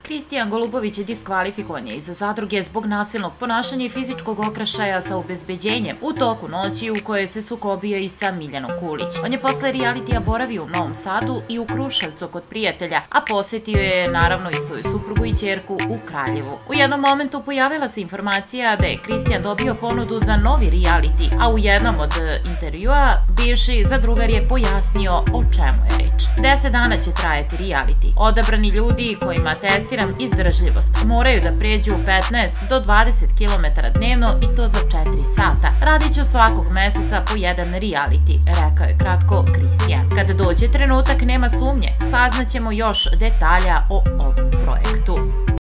Kristijan Golubović diskvalifikovan je iz zadruge zbog nasilnog ponašanja i fizičkog okršaja sa obezbeđenjem u toku noći u kojoj se sukobio i sa Miljanom Kulić. On je posle realitija boravio u Novom Sadu i u Kruševcu kod prijatelja, a posetio je naravno i svoju suprugu i ćerku u Kraljevu. U jednom momentu pojavila se informacija da je Kristijan dobio ponudu za novi reality, a u jednom od intervjua bivši zadrugar je pojasnio o čemu je reč. 10 dana će trajati reality. Odabrani ljudi kojima testiram izdržljivost moraju da pređu 15 do 20 km dnevno i to za 4 sata. Radit ću svakog meseca po jedan reality, rekao je kratko Kristijan. Kada dođe trenutak, nema sumnje, saznaćemo još detalja o ovom projektu.